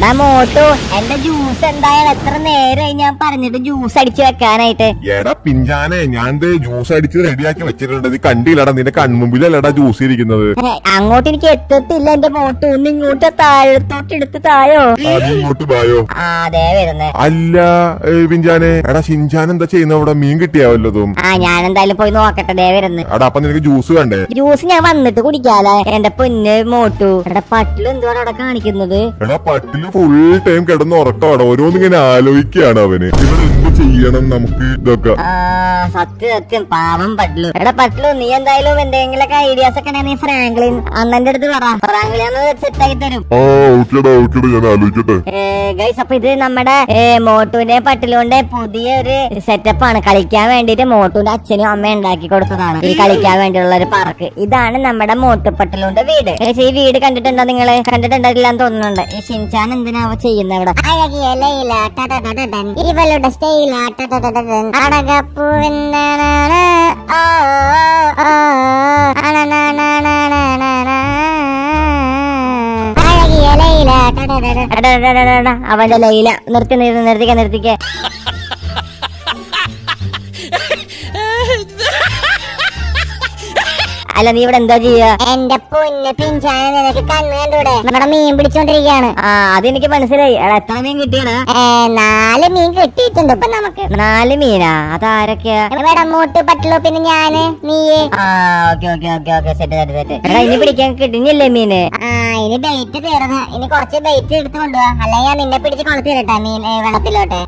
എടാ മോട്ടു, എന്റെ ജ്യൂസ് എന്തായാലും എത്ര നേരമായി ഞാൻ പറഞ്ഞിട്ട് ജ്യൂസ് അടിച്ചു വെക്കാനായിട്ട്. എടാ പിഞ്ചാനെ, ഞാൻ ജ്യൂസ് അടിച്ച് റെഡിയാക്കി വെച്ചിട്ടുണ്ട്. നീ കണ്ടില്ലടാ, നിന്റെ കൺമുമ്പിലല്ലടാ ജ്യൂസ് ഇരിക്കുന്നത്. അങ്ങോട്ട് എനിക്ക് എത്തത്തില്ല എന്റെ മോട്ടു. ഒന്ന് ഇങ്ങോട്ട് താഴത്തോട്ട് എടുത്ത് തായോ. ഇങ്ങോട്ട് പോയോ? അതെ വരുന്നേ. അല്ല പിഞ്ചാനെ, എടാ ഷിൻചാൻ എന്താ ചെയ്യുന്ന അവിടെ? മീൻ കിട്ടിയാവല്ലതും. ഞാൻ എന്തായാലും പോയി നോക്കട്ടെ. ദേ വരുന്നു. എടാ അപ്പൊ നിനക്ക് ജ്യൂസ് വേണ്ടേ? ജ്യൂസ് ഞാൻ വന്നിട്ട് കുടിക്കാലേ എന്റെ പൊന്ന് മോട്ടു. എടാ പട്ടില് എന്തുവാണ് അവിടെ കാണിക്കുന്നത്? എടാ പട്ടില് ഫുൾ ടൈം കിടന്ന് ഉറക്കമാണ്. ഓരോന്നിങ്ങനെ ആലോചിക്കുകയാണ് അവന്. ഇവിടെ എന്ത് ചെയ്യണം നമുക്ക് ഇതൊക്കെ. സത്യം പാവം പട്ടിലു. എടാ പട്ടിലു, നീ എന്തായാലും എന്തെങ്കിലുമൊക്കെ ഐഡിയാസ് ഒക്കെ നീ ഫ്രാങ്ക്ലിൻ അണ്ണന്റെ അടുത്ത് പറ. ഫ്രാങ്ക്ലിൻ സെറ്റ് ആക്കി തരും. ഞാൻ ആലോചിക്കട്ടെ. ഗൈസ്, അപ്പൊ ഇത് നമ്മുടെ മോട്ടുവിന്റെ പട്ടിലുകൊണ്ട് പുതിയൊരു സെറ്റപ്പ് ആണ്. കളിക്കാൻ വേണ്ടിട്ട് മോട്ടുവിന്റെ അച്ഛനും അമ്മയും ഉണ്ടാക്കി കൊടുത്തതാണ് ഈ കളിക്കാൻ വേണ്ടിയുള്ള ഒരു പാർക്ക്. ഇതാണ് നമ്മുടെ മോട്ടുപട്ടിലുണ്ട് വീട്. ഈ വീട് കണ്ടിട്ടുണ്ടോ നിങ്ങള്? കണ്ടിട്ടുണ്ടാവില്ലാന്ന് തോന്നുന്നുണ്ട്. ഈ ഷിൻചാൻ എന്തിനാവ ചെയ്യുന്നത് ഇവിടെ? ഇവളുടെ അവന്റെ ലൈല. നിർത്തിക്ക. അല്ല നീ ഇവിടെ എന്താ ചെയ്യാ? എന്റെ പൊന്ന് പിഞ്ചാനെ, നിനക്ക് കണ്ണ് കണ്ടൂടെ? നമ്മുടെ മീൻ പിടിച്ചോണ്ടിരിക്കുകയാണ്. അതെനിക്ക് മനസ്സിലായി. എത്ര മീൻ കിട്ടിയാണ്? 4 മീൻ കിട്ടിയിട്ടുണ്ട് ഇപ്പൊ നമുക്ക്. 4 മീനാ? അതാരൊക്കെയാ? ഇവിടെ മോട്ട് പട്ടിലോ, പിന്നെ ഞാന്, നീയേ. Okay set. എടാ ഇനി പിടിക്കാൻ കിട്ടുന്നില്ലേ മീന്? ഇനി ബെയ്റ്റ് തീർന്ന്. ഇനി കുറച്ച് ബെയ്റ്റ് എടുത്ത് കൊണ്ടുപോവാ. അല്ലെങ്കിൽ ഞാൻ നിന്നെ പിടിച്ച് കൊളുത്തിരട്ടെ മീൻ വെള്ളത്തിലോട്ടെ.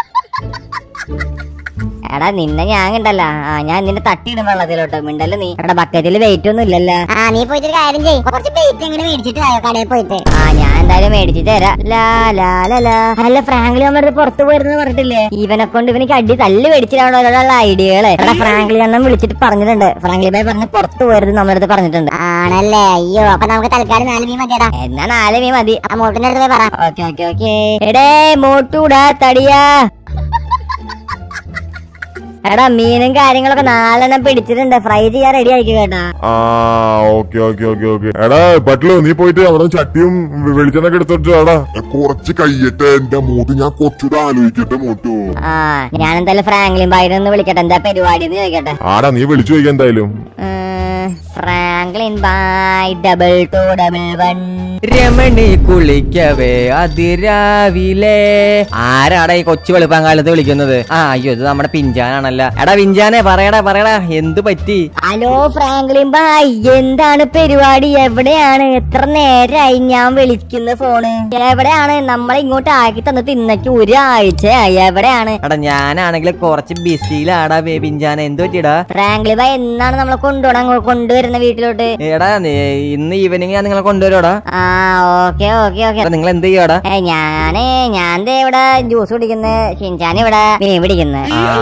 എടാ നിന്നെ ഞാൻ കണ്ടല്ല. ഞാൻ നിന്നെ തട്ടിയിടും വെള്ളത്തിലോട്ട്. മിണ്ടല്ലോ നീ. എടാ ബക്കറ്റില് വെയിറ്റ് ഒന്നും ഇല്ലല്ലോ. നീ പോയിട്ട് കാര്യം ചെയ്യും. കുറച്ച് വെയിറ്റ് എങ്ങനെ മേടിച്ചിട്ട് കടയിൽ പോയിട്ട്. ഞാൻ എന്തായാലും മേടിച്ചിട്ട് തരാം. അല്ല ഫ്രാങ്ക്ലി നമ്മുടെ പുറത്തു പോയിരുന്നു പറഞ്ഞിട്ടില്ലേ? ഇവനെ കൊണ്ട് ഇവനിക്ക് അടി തല്ല് മേടിച്ചിട്ടാണോ ഓരോരുള്ള ഐഡിയകള്. എടാ ഫ്രാങ്ക്ലി അണ്ണം വിളിച്ചിട്ട് പറഞ്ഞിട്ടുണ്ട്. ഫ്രാങ്ക്ലി ഭായി പറഞ്ഞ് പുറത്തു പോയത് നമ്മുടെ അടുത്ത് പറഞ്ഞിട്ടുണ്ട്. ആണല്ലേ? അയ്യോ, അപ്പൊ നമുക്ക് തൽക്കാലം 4 മീൻ മതിയടാ. എന്നാ 4 മീൻ മതി. ആ മോട്ടിന്റെ അടുത്ത് പോയി പറ. ഓക്കെ. എടേ മോട്ടൂടാ തടിയാ. എടാ മീനും കാര്യങ്ങളൊക്കെ 4 പിടിച്ചിട്ടുണ്ട്. ഫ്രൈ ചെയ്യാൻ റെഡി ആയിക്കോ കേട്ടാ. ഓക്കെ. എടാ പട്ടിലോ, നീ പോയിട്ട് അവിടെ ചട്ടിയും വെളിച്ചെണ്ണൊക്കെ എടുത്തിട്ട് എടാ കുറച്ച് കഴിയട്ടെ എന്റെ മൂട്ട്. ഞാൻ കുറച്ചുകൂടെ ആലോചിക്കട്ടെ മോട്ടു. ഞാൻ എന്തായാലും ഫ്രാങ്ക്ലിൻ ഭായിനെ വിളിക്കട്ടെ. എന്താ പരിപാടി എന്ന് ചോദിക്കട്ടെ. ആടാ നീ വിളിച്ചു ചോദിക്കാം എന്തായാലും. ഫ്രാങ്ക്ലിൻ ഭായ് 2221. രമണി കുളിക്കവേ അതിരാവിലെ. ആരാടാ ഈ കൊച്ചു വെളുപ്പാങ്കാലത്ത് വിളിക്കുന്നത്? അയ്യോ, ഇത് നമ്മുടെ പിഞ്ചാനാണല്ല. എടാ പിഞ്ചാനെ, പറയടാ എന്ത് പറ്റി? ഹലോ ഫ്രാങ്ക്ലിൻ ഭായ്, എന്താണ് പരിപാടി? എവിടെയാണ്? എത്ര നേരമായി ഞാൻ വിളിക്കുന്ന ഫോണ്? എവിടെയാണ്? നമ്മളെ ഇങ്ങോട്ട് ആക്കി തന്നിട്ട് ഇന്നേക്ക് 1 ആഴ്ചയായി. എവിടെയാണ്? എടാ ഞാനാണെങ്കിൽ കുറച്ച് ബിസിയിലാടാ പിഞ്ചാനെ. എന്ത് പറ്റിടാ? ഫ്രാങ്ക്ലിൻ ഭായ് എന്നാണ് നമ്മളെ കൊണ്ടുവരുന്ന വീട്ടിലോട്ട്? എടാ ഇന്ന് ഈവനിങ് ഞാൻ നിങ്ങളെ കൊണ്ടുവരോടാ. ഓക്കെ. നിങ്ങൾ എന്ത് ചെയ്യാടാ? ഞാൻ ഇവിടെ ജ്യൂസ് കുടിക്കുന്ന. ഷിൻചാൻ ഇവിടെ മീൻ പിടിക്കുന്ന.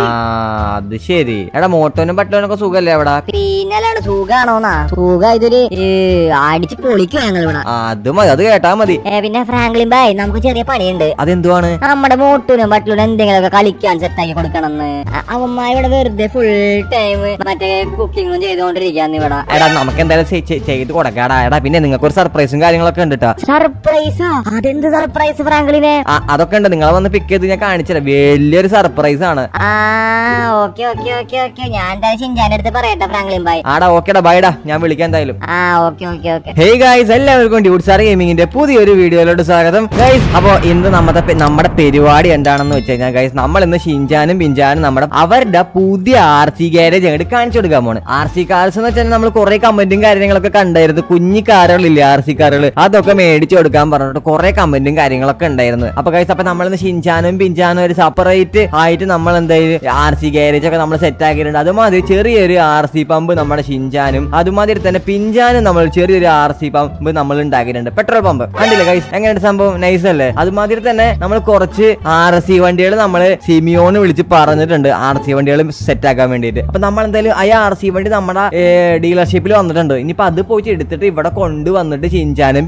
അത് ശരി. എടാ മോട്ടോനും പട്ടോനൊക്കെ സുഖല്ലേ അവിടെ? പിന്നല്ലാണ് സുഖാണോന്നാ? സുഖം. ഇതൊരു അടിച്ച് പൊളിക്കും ഞങ്ങൾ ഇവിടെ. അത് മതി, അത് കേട്ടാ മതി. പിന്നെ ഫ്രാങ്ക്ലിൻ ഭായ്, നമുക്ക് ചെറിയ പണിയുണ്ട്. അതെന്തുവാണ്? നമ്മുടെ മോട്ടൂനും പട്ടിലും എന്തെങ്കിലുമൊക്കെ കളിക്കാൻ സെറ്റാക്കി കൊടുക്കണമെന്ന്. അവന്മാർ ഇവിടെ വെറുതെ ഫുൾ ടൈം മറ്റേ കുക്കിങ്ങും ചെയ്തോണ്ടിരിക്കാന്ന് ഇവിടെ. എടാ നമുക്ക് എന്തായാലും ചെയ്ത് കൊടുക്കാടാ. എടാ പിന്നെ നിങ്ങൾക്ക് ഒരു സർപ്രൈസും കാര്യങ്ങളൊക്കെ ഉണ്ട് കേട്ടോ. സർപ്രൈസാ? അതെന്ത് സർപ്രൈസ് ഫ്രാങ്ക്ലിനെ? അതൊക്കെ ഉണ്ട്. നിങ്ങളെ വന്ന് പിക്ക് ചെയ്ത് ഞാൻ കാണിച്ചത് വലിയൊരു സർപ്രൈസ് ആണ്. ഓക്കെ. ഞാൻ എന്തായാലും ഷിൻചാന്റെ അടുത്ത് പറയട്ടെ ഫ്രാങ്ക്ലിൻ ഭായ്. ആടാ ഓക്കേടാ, ബൈഡാ. ഞാൻ വിളിക്കാൻ എന്തായാലും. ഓക്കെ. ഹേയ് ഗൈസ്, എല്ലാവർക്കും ഡ്യൂട്ട്സ്റ്റാർ ഗെയിമിങ്ങിന്റെ പുതിയൊരു വീഡിയോയിലോട്ട് സ്വാഗതം ഗൈസ്. അപ്പൊ ഇന്ന് നമ്മുടെ പരിപാടി എന്താണെന്ന് വെച്ച് കഴിഞ്ഞാൽ ഗൈസ്, നമ്മൾ ഇന്ന് ഷിൻചാനും പിഞ്ചാനും അവരുടെ പുതിയ RC ഗാരേജ് അങ്ങോട്ട് കാണിച്ചു കൊടുക്കാൻ പോണ്. RC കാർസ് എന്ന് വെച്ചാൽ നമ്മൾ കുറെ കമന്റും കാര്യങ്ങളൊക്കെ കണ്ടായിരുന്നു. കുഞ്ഞി കാറുകളില്ലേ RC കാറുകൾ, അതൊക്കെ മേടിച്ചു കൊടുക്കാൻ പറഞ്ഞിട്ട് കുറെ കമന്റും കാര്യങ്ങളൊക്കെ ഉണ്ടായിരുന്നു. അപ്പൊ ഗൈസ്, അപ്പൊ നമ്മളിന്ന് ഷിൻചാനും പിഞ്ചാനും ഒരു സെപ്പറേറ്റ് ആയിട്ട് നമ്മൾ എന്തായാലും RC ഗാരേജ് ഒക്കെ നമ്മൾ സെറ്റ് ആക്കിയിട്ടുണ്ട്. അതുമാതിരി ചെറിയൊരു RC പമ്പ് നമ്മുടെ ഷിൻചാനും, അതുമാതിരി തന്നെ പിഞ്ചാനും നമ്മൾ ചെറിയൊരു RC പമ്പ് നമ്മൾ ഉണ്ടാക്കിയിട്ടുണ്ട്. പെട്രോൾ പമ്പ് കണ്ടില്ലേ ഗൈസ്? എങ്ങനെയാണ് സംഭവം? നൈസ് അല്ലേ? അതുമാതിരി തന്നെ നമ്മൾ കുറച്ച് RC വണ്ടികൾ നമ്മള് സിമിയോന് വിളിച്ച് പറഞ്ഞിട്ടുണ്ട് RC വണ്ടികൾ സെറ്റ് ആക്കാൻ വേണ്ടിയിട്ട്. അപ്പൊ നമ്മൾ എന്തായാലും RC വണ്ടി നമ്മുടെ ഡീലർഷിപ്പിൽ വന്നിട്ടുണ്ട്. ഇനിയിപ്പോ അത് പോയിട്ട് എടുത്തിട്ട് ഇവിടെ കൊണ്ടുവന്നിട്ട് ഷിൻചാനും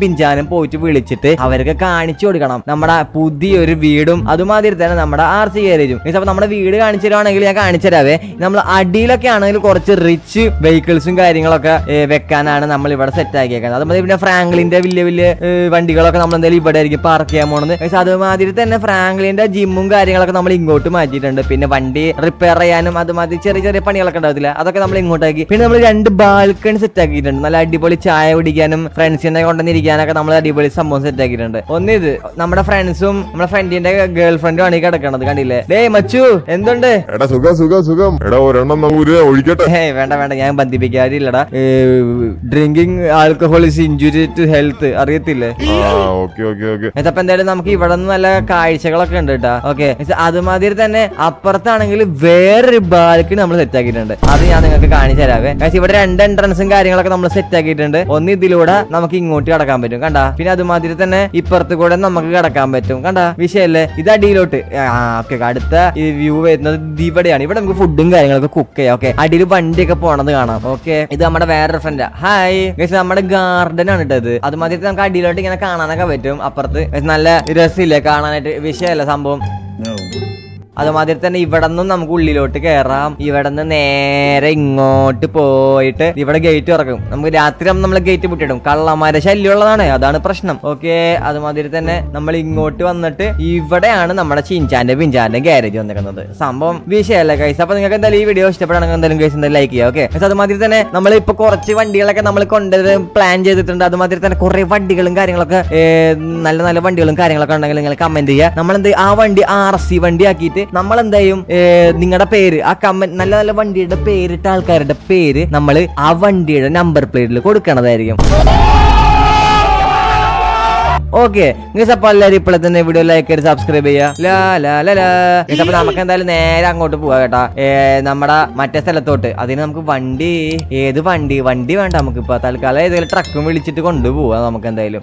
പിഞ്ചാനും പോയിട്ട് വിളിച്ചിട്ട് അവർക്ക് കാണിച്ചു കൊടുക്കണം നമ്മുടെ പുതിയൊരു വീടും അതുമാതിരി തന്നെ നമ്മുടെ RC ഗാരേജും. അപ്പൊ നമ്മുടെ വീട് കാണിച്ചു തരുവാണെങ്കിൽ ഞാൻ കാണിച്ചു തരാവേ. നമ്മൾ അടിയിലൊക്കെ ആണെങ്കിൽ കുറച്ച് റിച്ച് വെഹിക്കിൾസും കാര്യങ്ങളൊക്കെ വെക്കാനാണ് നമ്മൾ ഇവിടെ സെറ്റ് ആക്കിയേക്കുന്നത്. അതുമാതിരി പിന്നെ ഫ്രാങ്ക്ലിന്റെ വലിയ വലിയ വണ്ടികളൊക്കെ നമ്മൾ എന്തായാലും ഇവിടെ ആയിരിക്കും പാർക്ക് ചെയ്യാൻ പോണത്. പക്ഷെ അതുമാതിരി തന്നെ ഫ്രാങ്ക്ലിന്റെ ജിമ്മും കാര്യങ്ങളൊക്കെ നമ്മൾ ഇങ്ങോട്ട് മാറ്റിയിട്ടുണ്ട്. പിന്നെ വണ്ടി റിപ്പയർ ചെയ്യാനും അതുമാതിരി ചെറിയ ചെറിയ പണികളൊക്കെ ഉണ്ടാവില്ല, അതൊക്കെ നമ്മൾ ഇങ്ങോട്ടാക്കി. പിന്നെ നമ്മൾ 2 ബാൽക്കണി സെറ്റ് ആക്കിയിട്ടുണ്ട്. നല്ല അടിപൊളി ചായ കുടിക്കാനും ഫ്രണ്ട്സിനെ കൊണ്ടുവന്നിരിക്കാനൊക്കെ നമ്മൾ അടിപൊളി സംഭവം സെറ്റ് ആക്കിയിട്ടുണ്ട്. ഒന്നിത് നമ്മുടെ ഫ്രണ്ട്സും നമ്മുടെ ഫ്രണ്ടിന്റെ ഗേൾ ഫ്രണ്ടും ആണ് ഈ കിടക്കണത്, കണ്ടില്ലേ? ഡേ മച്ചു എന്തുണ്ട്? സുഖം എടാ, ഒരെണ്ണം ഒഴിക്കട്ടെ. വേണ്ട വേണ്ട, ഞാൻ ബന്ധിപ്പിക്കാറില്ലടാ. Drinking alcohol is injury to health, അറിയത്തില്ലേ? അപ്പൊ എന്തായാലും നമുക്ക് ഇവിടെ നിന്ന് നല്ല കാഴ്ചകളൊക്കെ ഉണ്ട് കേട്ടോ. ഓക്കെ, അതുമാതിരി തന്നെ അപ്പുറത്താണെങ്കിൽ വേറൊരു ബാൽക്കണി നമ്മൾ സെറ്റ് ആക്കിയിട്ടുണ്ട്. അത് ഞാൻ നിങ്ങൾക്ക് കാണിച്ചു തരാവേ. ഇവിടെ 2 എൻട്രൻസും കാര്യങ്ങളൊക്കെ നമ്മൾ സെറ്റ് ആക്കിയിട്ടുണ്ട്. ഒന്ന് ഇതിലൂടെ നമുക്ക് ഇങ്ങോട്ട് കടക്കാൻ പറ്റും, കണ്ടാ? പിന്നെ അതുമാതിരി തന്നെ ഇപ്പുറത്ത് കൂടെ നമുക്ക് കടക്കാൻ പറ്റും, കണ്ടാ? വിഷയല്ലേ? ഇത് അടിയിലോട്ട്. ഓക്കെ, അടുത്ത ഈ വ്യൂ വരുന്നത് ഇവിടെയാണ്. ഇവിടെ നമുക്ക് ഫുഡും കാര്യങ്ങളൊക്കെ കുക്ക് ചെയ്യാം. ഓക്കെ, അടിയിൽ വണ്ടിയൊക്കെ പോണത് കാണാം. ഓക്കെ, ഇത് നമ്മുടെ വേറൊരു ഫ്രണ്ടാ. ഹായ് ഗയ്സ്, നമ്മുടെ ഗാർഡൻ ആണ് ഇട്ടത്. അതുമാതിരി നമുക്ക് അടിയിലോട്ട് ഇങ്ങനെ കാണാനൊക്കെ പറ്റും. അപ്പുറത്ത് നല്ല രസമില്ലേ കാണാനായിട്ട്? വിഷയമല്ല സംഭവം. അതുമാതിരി തന്നെ ഇവിടെ നിന്നും നമുക്ക് ഉള്ളിലോട്ട് കയറാം. ഇവിടെ നിന്ന് നേരെ ഇങ്ങോട്ട് പോയിട്ട് ഇവിടെ ഗേറ്റ് തുറക്കും. നമുക്ക് രാത്രി നമ്മൾ ഗേറ്റ് പൂട്ടിയിടും. കള്ളന്മാരെ ശല്യമുള്ളതാണ്, അതാണ് പ്രശ്നം. ഓക്കെ, അതുമാതിരി തന്നെ നമ്മൾ ഇങ്ങോട്ട് വന്നിട്ട് ഇവിടെയാണ് നമ്മുടെ ചിഞ്ചാന്റെ പിഞ്ചാന്റെ ഗാരേജ് വന്നിരിക്കുന്നത്. സംഭവം വിഷയമല്ല ഗൈസ്. അപ്പൊ നിങ്ങൾക്ക് എന്തായാലും ഈ വീഡിയോ ഇഷ്ടപ്പെടുകയാണെങ്കിൽ എന്തായാലും ഗൈസ് എന്തായാലും ലൈക്ക് ചെയ്യുക. ഓക്കെ, അതുമാതിരി തന്നെ നമ്മൾ ഇപ്പൊ കുറച്ച് വണ്ടികളൊക്കെ നമ്മൾ കൊണ്ടുവരാൻ പ്ലാൻ ചെയ്തിട്ടുണ്ട്. അതുമാതിരി തന്നെ കുറെ വണ്ടികളും കാര്യങ്ങളൊക്കെ നല്ല നല്ല വണ്ടികളും കാര്യങ്ങളൊക്കെ ഉണ്ടെങ്കിൽ നിങ്ങൾ കമന്റ് ചെയ്യുക. നമ്മളെന്ത് ആ വണ്ടി RC വണ്ടി ആക്കിയിട്ട് നമ്മളെന്തായും നിങ്ങളുടെ പേര് ആ കമന്റ് നല്ല നല്ല വണ്ടിയുടെ പേരിട്ട ആൾക്കാരുടെ പേര് നമ്മൾ ആ വണ്ടിയുടെ നമ്പർ പ്ലേറ്റിൽ കൊടുക്കണതായിരിക്കും. ഓക്കെ, അപ്പൊ എല്ലാവരും ഇപ്പോഴെ തന്നെ വീഡിയോ ലൈക്ക് ചെയ്ത് സബ്സ്ക്രൈബ് ചെയ്യുക. അപ്പൊ നമുക്ക് എന്തായാലും നേരെ അങ്ങോട്ട് പോവാ കേട്ടാ, നമ്മുടെ മറ്റേ സ്ഥലത്തോട്ട്. അതിന് നമുക്ക് വണ്ടി വണ്ടി വേണ്ട നമുക്ക് ഇപ്പൊ തൽക്കാലം ഏതെങ്കിലും ട്രക്കും വിളിച്ചിട്ട് കൊണ്ടുപോവാ നമുക്ക് എന്തായാലും.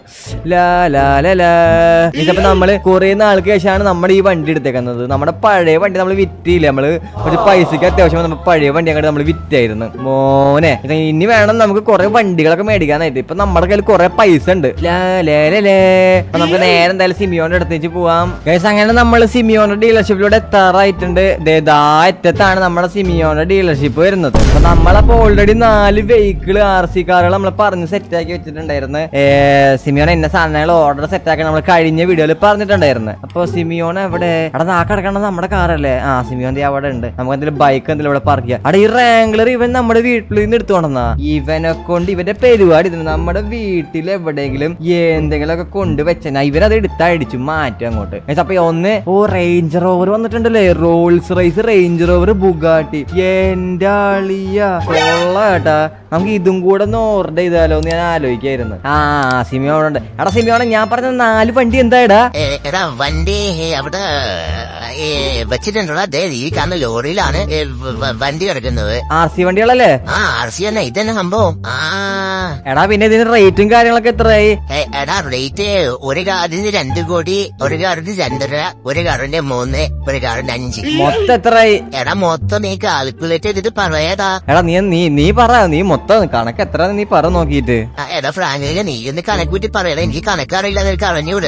അപ്പൊ നമ്മള് കുറെ നാൾക്ക് ശേഷമാണ് നമ്മുടെ ഈ വണ്ടി എടുത്തേക്കുന്നത്. നമ്മുടെ പഴയ വണ്ടി നമ്മൾ വിറ്റില്ല. നമ്മള് ഒരു പൈസക്ക് അത്യാവശ്യം നമ്മൾ പഴയ വണ്ടി അങ്ങോട്ട് നമ്മൾ വിറ്റായിരുന്നു മോനെ. ഇനി വേണം നമുക്ക് കുറെ വണ്ടികളൊക്കെ മേടിക്കാനായിട്ട്. ഇപ്പൊ നമ്മുടെ കയ്യിൽ കുറെ പൈസ ഉണ്ട്. അപ്പൊ നമുക്ക് നേരെ എന്തായാലും സിമിയോന്റെ അടുത്തേക്ക് പോവാം ഗൈസ്. അങ്ങനെ നമ്മൾ സിമിയോന്റെ ഡീലർഷിപ്പിലൂടെ എത്താറായിട്ടുണ്ട്. അറ്റത്താണ് നമ്മുടെ സിമിയോന്റെ ഡീലർഷിപ്പ് വരുന്നത്. അപ്പൊ നമ്മളപ്പോ ഓൾറെഡി 4 വെഹിക്കിൾ RC കാറുകൾ നമ്മൾ പറഞ്ഞ് സെറ്റ് ആക്കി വെച്ചിട്ടുണ്ടായിരുന്നു. സിമിയോൺ എന്നെ സാധനങ്ങൾ ഓർഡർ സെറ്റ് ആക്കി നമ്മൾ കഴിഞ്ഞ വീഡിയോയിൽ പറഞ്ഞിട്ടുണ്ടായിരുന്നു. അപ്പൊ സിമിയോൺ എവിടെ? അവിടെ കിടക്കണത് നമ്മുടെ കാറല്ലേ? സിമിയോന്റെ അവിടെ ഉണ്ട്. നമുക്ക് എന്തെങ്കിലും ബൈക്ക് എന്തെങ്കിലും ഇവിടെ പാർക്ക് ചെയ്യാം. അവിടെ ഈ റാംഗ്ലർ ഇവൻ നമ്മുടെ വീട്ടിൽ നിന്ന് എടുത്തുകൊണ്ടെന്നാ. ഇവനെ കൊണ്ട് ഇവന്റെ പരിപാടി നമ്മുടെ വീട്ടിൽ എവിടെയെങ്കിലും എന്തെങ്കിലുമൊക്കെ കൊണ്ടുവെച്ചാ ഇവരത് എടുത്തടിച്ചു മാറ്റും അങ്ങോട്ട്. അപ്പൊ ഒന്ന് റേഞ്ച് റോവർ വന്നിട്ടുണ്ടല്ലേ, Rolls Royce Range Rover Bugatti. എന്റെ ആളിയ കൊള്ളാട്ടാ. നമുക്ക് ഇതും കൂടെ ഒന്ന് ഓർഡർ ചെയ്താലോ എന്ന് ഞാൻ ആലോചിക്കായിരുന്നു. സിമിയോണുണ്ട്. എടാ സിമിയോണ, ഞാൻ പറഞ്ഞ 4 വണ്ടി എന്താടാ? വണ്ടി അവിടെ വെച്ചിട്ടുണ്ടോ? ഈ കാണുന്ന ലോറിയിലാണ് വണ്ടി കിടക്കുന്നത്. RC വണ്ടികളല്ലേ? RC തന്നെ. ഇതന്നെ സംഭവം. എടാ പിന്നെ ഇതിന് റേറ്റും കാര്യങ്ങളൊക്കെ എത്രയായി? എടാ റേറ്റ് ഒരു കാറിന് 2 കോടി, ഒരു കാറിന് 2.5, ഒരു കാറിന്റെ 3, ഒരു കാറിന്റെ 5. മൊത്തം എത്രയായി? എടാ മൊത്തം നീ കാൽക്കുലേറ്റ് ചെയ്തിട്ട് പറയാതാ. എടാ നീ പറ, നീ മൊത്തം കണക്ക് എത്ര നീ പറ നോക്കിട്ട്. എടാ ഫ്രാങ്കിലെ നീ ഒന്ന് കണക്ക് കൂട്ടി പറയണ. എനിക്ക് കണക്കറിയില്ല, നിനക്ക് അറിഞ്ഞൂടെ?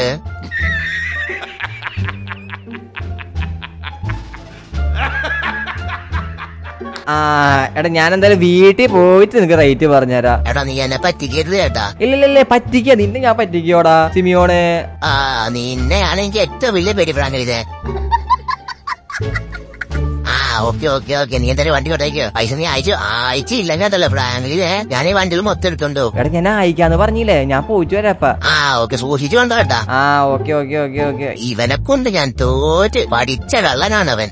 എടാ ഞാൻ എന്തായാലും വീട്ടിൽ പോയിട്ട് നിനക്ക് റേറ്റ് പറഞ്ഞുതരാ. എടാ നീ എന്നെ പറ്റിക്കരുത് കേട്ടാ. ഇല്ലല്ലേ പറ്റിക്ക, നിന്നെ ഞാൻ പറ്റിക്കോടാ സിമിയോണെ. നിന്നെയാണ് എനിക്ക് ഏറ്റവും വലിയ പേടി ഫ്രാങ്കിലെ. ഓക്കെ നീ എന്തായാലും വണ്ടി കൊണ്ടേക്കോ. പൈസ നീ അയച്ചില്ലെന്നല്ല ഫ്രാങ്കിലെ. ഞാൻ ഈ വണ്ടികൾ മൊത്തം എടുത്തോണ്ടോ. എടാ ഞാൻ അയക്കാന്ന് പറഞ്ഞില്ലേ, ഞാൻ പോയിട്ട് വരാപ്പ. ഓക്കെ സൂക്ഷിച്ചു കൊണ്ടോ കേട്ടാ. ഓക്കെ ഇവനെ കൊണ്ട് ഞാൻ തോറ്റ് പഠിച്ച കള്ളനാണ് അവൻ.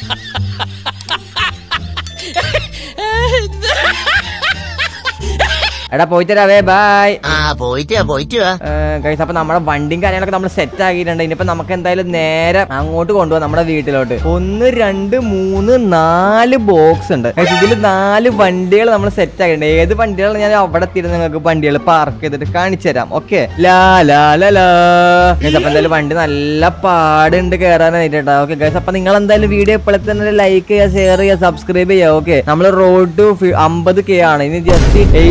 എടാ പോയിട്ട് വരാവേ, ബൈ. പോയിട്ട് ഗൈസ്. അപ്പൊ നമ്മുടെ വണ്ടിയും കാര്യങ്ങളൊക്കെ നമ്മൾ സെറ്റ് ആക്കിയിട്ടുണ്ട്. ഇനിയിപ്പോ നമുക്ക് എന്തായാലും നേരെ അങ്ങോട്ട് കൊണ്ടുപോകാം നമ്മുടെ വീട്ടിലോട്ട്. 1 2 3 4 ബോക്സ് ഉണ്ട്. ഇതിൽ 4 വണ്ടികൾ നമ്മൾ സെറ്റ് ആക്കിയിട്ടുണ്ട്. ഏത് വണ്ടികളാണ് ഞാൻ അവിടെ എത്തിയിട്ട് നിങ്ങൾക്ക് വണ്ടികൾ പാർക്ക് ചെയ്തിട്ട് കാണിച്ചു തരാം. ഓക്കെ, അപ്പൊ എന്തായാലും വണ്ടി നല്ല പാടുണ്ട് കയറാനായിട്ട് കേട്ടോ. ഓക്കെ ഗൈസ്, അപ്പൊ നിങ്ങൾ എന്തായാലും വീഡിയോ ഇപ്പോഴത്തെ തന്നെ ലൈക്ക് ചെയ്യുക, ഷെയർ ചെയ്യുക, സബ്സ്ക്രൈബ് ചെയ്യുക. ഓക്കെ, നമ്മൾ റോഡ് ടു 50K ആണ്. ഇനി ജസ്റ്റ് 8K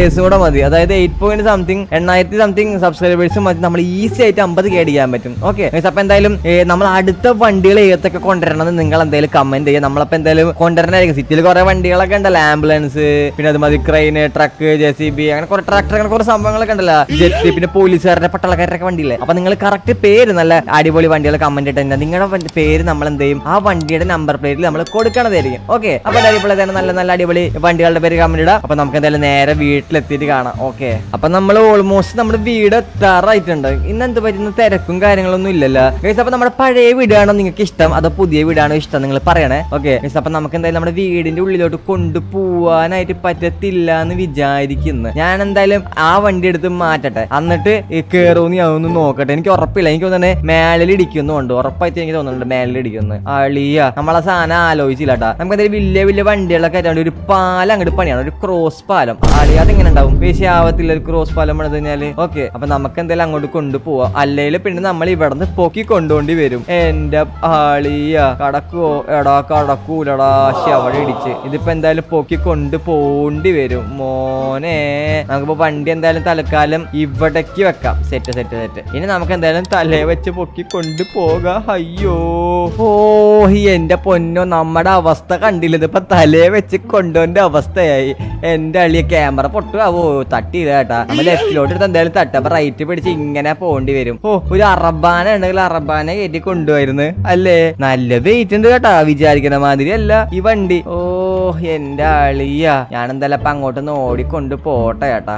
സബ്സ്ക്രൈബേഴ്സും കൂടെ മതി. അതായത് 8 സംതിങ് 8000 സംതിങ് സബ്സ്ക്രൈബേഴ്സും മതി. നമ്മൾ ഈസി ആയിട്ട് 50K അടിക്കാൻ പറ്റും. ഓക്കെ, അപ്പൊ എന്തായാലും നമ്മൾ അടുത്ത വണ്ടികൾ ഏതൊക്കെ കൊണ്ടുവരണമെന്ന് നിങ്ങൾ എന്തായാലും കമന്റ് ചെയ്യുക. നമ്മളപ്പോ എന്തായാലും കൊണ്ടുവരണായിരിക്കും. സിറ്റിയിൽ കുറെ വണ്ടികളൊക്കെ ഉണ്ടല്ലോ, ആംബുലൻസ്, പിന്നെ അതുമാതിരി ക്രെയിന്, ട്രക്ക്, JCB, അങ്ങനെ കുറെ ട്രാക്ടർ, അങ്ങനെ കുറെ സംഭവങ്ങളൊക്കെ ഉണ്ടല്ലോ, ജെറ്റ്, പിന്നെ പോലീസുകാരുടെ പട്ടാളക്കാരുടെ വണ്ടിയില്ലേ. അപ്പൊ നിങ്ങൾ കറക്റ്റ് പേര് നല്ല അടിപൊളി വണ്ടികൾ കമന്റ് ഇട്ട് നിങ്ങളുടെ പേര് നമ്മൾ എന്ത് ചെയ്യും, ആ വണ്ടിയുടെ നമ്പർ പ്ലേറ്റിൽ നമ്മൾ കൊടുക്കണതായിരിക്കും. ഓക്കെ, അപ്പൊ അടിപൊളി നല്ല നല്ല അടിപൊളി വണ്ടികളുടെ പേര് കമന്റ് ഇടാം. അപ്പൊ നമുക്ക് എന്തായാലും നേരെ വീട്ടിലെത്തിയിട്ട് കാണാം. ഓക്കെ, അപ്പൊ നമ്മൾ ഓൾമോസ്റ്റ് നമ്മുടെ വീട് എത്താറായിട്ടുണ്ട്. ഇന്ന് എന്ത് പറ്റുന്ന തിരക്കും കാര്യങ്ങളൊന്നും ഇല്ലല്ലോ ഗൈസ്. അപ്പൊ നമ്മുടെ പഴയ വീടാണോ നിങ്ങൾക്ക് ഇഷ്ടം, അതോ പുതിയ വീടാണോ ഇഷ്ടം, നിങ്ങൾ പറയണേ. ഓക്കെ ഗൈസ്, അപ്പൊ നമുക്ക് എന്തായാലും നമ്മുടെ വീടിന്റെ ഉള്ളിലോട്ട് കൊണ്ടുപോവാനായിട്ട് പറ്റത്തില്ല എന്ന് വിചാരിക്കുന്നു. ഞാൻ എന്തായാലും ആ വണ്ടി എടുത്ത് മാറ്റട്ടെ, എന്നിട്ട് കേറൂന്ന് ഞാൻ ഒന്ന് നോക്കട്ടെ. എനിക്ക് ഉറപ്പില്ല, എനിക്ക് തോന്നുന്നത് മേളിൽ ഇടിക്കുന്നുണ്ട്, ഉറപ്പായിട്ട് എനിക്ക് തോന്നുന്നുണ്ട് മേളിൽ ഇടിക്കുന്നു. അളിയ നമ്മളെ സാധനം ആലോചിച്ചില്ല കേട്ടാ. നമുക്ക് എന്തായാലും വലിയ വലിയ വണ്ടികളൊക്കെ ആയിട്ടാണ് ഒരു പാലം അങ്ങോട്ട് പണിയാണ്, ഒരു ക്രോസ് പാലം. അളിയ അതെങ്ങനെ ഉണ്ടാവും, പേശിയാവത്തില്ല ഒരു ക്രോസ് പാലം പണിത് കഴിഞ്ഞാല്. ഓക്കെ, അപ്പൊ നമുക്ക് എന്തായാലും അങ്ങോട്ട് കൊണ്ടുപോവാം. അല്ലെങ്കിൽ പിന്നെ നമ്മൾ ഇവിടെ നിന്ന് പൊക്കി കൊണ്ടുപോണ്ടി വരും. എന്റെ ആളിയ കടക്കുവോ, എടാ കടക്കൂലടാ, അവിടെ ഇടിച്ച്. ഇതിപ്പോ എന്തായാലും പൊക്കി കൊണ്ടുപോണ്ടി വരും മോനെ. നമുക്കിപ്പോ വണ്ടി എന്തായാലും തൽക്കാലം ഇവിടേക്ക് വെക്കാം. Set set set. ഇനി നമുക്ക് എന്തായാലും തലേ വെച്ച് പൊക്കി കൊണ്ടുപോകാം. അയ്യോ ഓ എന്റെ പൊന്നോ, നമ്മുടെ അവസ്ഥ കണ്ടില്ല. ഇതിപ്പോ തലേ വെച്ച് കൊണ്ടുപോന്റെ അവസ്ഥയായി. എന്റെ അളിയ ക്യാമറ പൊട്ടുവോ, തട്ടിയില്ല കേട്ടാ. നമ്മൾ ലെഫ്റ്റിലോട്ട് എടുത്ത് എന്തായാലും തട്ട, അപ്പൊ റൈറ്റ് പിടിച്ച് ഇങ്ങനെ പോണ്ടി വരും. ഓ, ഒരു അറബാന ഉണ്ടെങ്കിൽ അറബാനെ കയറ്റി കൊണ്ടുപോയിരുന്നു അല്ലേ. നല്ല വെയിറ്റ് ഉണ്ട് കേട്ടാ, വിചാരിക്കുന്ന മാതിരി അല്ല ഈ വണ്ടി. ഓ എന്റെ അളിയ, ഞാൻ എന്തായാലും അപ്പൊ അങ്ങോട്ടൊന്ന് ഓടിക്കൊണ്ട് പോട്ടെ ചേട്ടാ.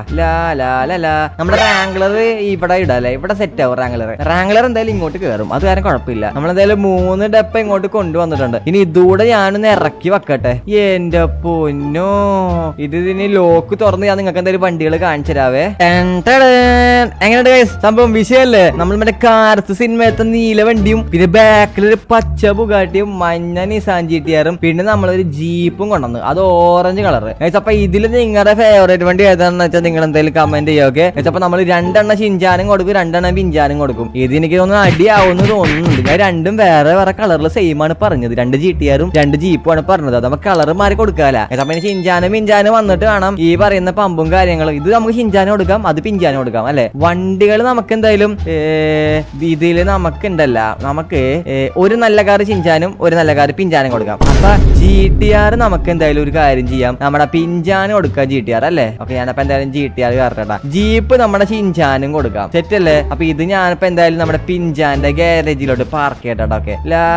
ലാ നമ്മുടെ റാംഗ്ലർ ഇവിടെ ഇടല്ലേ, ഇവിടെ സെറ്റ് ആവും. റാംഗ്ലർ എന്തായാലും ഇങ്ങോട്ട് കയറും, അത് കാരണം കുഴപ്പമില്ല. നമ്മളെന്തായാലും 3 ഡപ്പ ഇങ്ങോട്ട് കൊണ്ടുവന്നിട്ടുണ്ട്. ഇനി ഇതൂടെ ഞാനൊന്ന് ഇറക്കി വെക്കട്ടെ. എന്റെ പൊന്നോ, ഇതിന് ലോക്ക് തുറന്ന് ഞാൻ നിങ്ങൾക്ക് എന്തായാലും വണ്ടികൾ കാണിച്ചു തരാവേ. എങ്ങനെയുണ്ട് സംഭവം, വിഷയല്ലേ? നമ്മൾ മറ്റേ കാർസ് സിനിമയത്തെ നീല വണ്ടിയും, പിന്നെ ബാക്കിലൊരു പച്ച ബുഗാട്ടിയും, മഞ്ഞ നിസാൻ GTR-ഉം, പിന്നെ നമ്മളൊരു ജീപ്പും കൊണ്ടുവന്നു, അത് ഓറഞ്ച് കളർ. അപ്പൊ ഇതിൽ നിങ്ങളുടെ ഫേവറേറ്റ് വണ്ടി ഏതാണെന്ന് വെച്ചാൽ നിങ്ങൾ എന്തായാലും കമന്റ് ചെയ്യുക. ഓക്കെ, അപ്പൊ നമ്മൾ 2 എണ്ണം ഷിൻചാനും കൊടുക്കും, 2 എണ്ണം പിഞ്ചാനും കൊടുക്കും. ഇത് എനിക്ക് തോന്നുന്നു അടിയാവുന്ന തോന്നുന്നുണ്ട്. ഞാൻ രണ്ടും വേറെ വേറെ കളറിൽ സെയിം ആണ് പറഞ്ഞത്. 2 GTR-ഉം 2 ജീപ്പും ആണ് പറഞ്ഞത്. അത് നമുക്ക് കളർ മാറി കൊടുക്കാല. അപ്പൊ ഷിൻചാനും പിഞ്ചാനും വന്നിട്ട് കാണാം ഈ പറയുന്ന പമ്പും കാര്യങ്ങളും. ഇത് നമുക്ക് ഷിൻചാനും കൊടുക്കാം, അത് പിഞ്ചാനും കൊടുക്കാം അല്ലെ. വണ്ടികൾ നമുക്ക് എന്തായാലും ഇതില് നമുക്ക് ഉണ്ടല്ല, നമുക്ക് ഒരു നല്ല കാർ ഷിൻചാനും ഒരു നല്ല കാർ പിഞ്ചാനും കൊടുക്കാം. അപ്പൊ GTR നമുക്ക് എന്തായാലും ഒരു കാര്യം ചെയ്യാം, നമ്മുടെ പിഞ്ചാനും കൊടുക്കാം GTR അല്ലേ. ഓക്കെ, ഞാനപ്പോ എന്തായാലും GTR കയറട്ടാ. ജീപ്പ് നമ്മുടെ ഷിൻചാനും കൊടുക്കാം, സെറ്റ് അല്ലേ. അപ്പൊ ഇത് ഞാനിപ്പോ എന്തായാലും നമ്മുടെ പിഞ്ചാന്റെ ഗാരേജിലോട്ട് പാർക്ക് ചെയ്യട്ടോ. ഓക്കെ,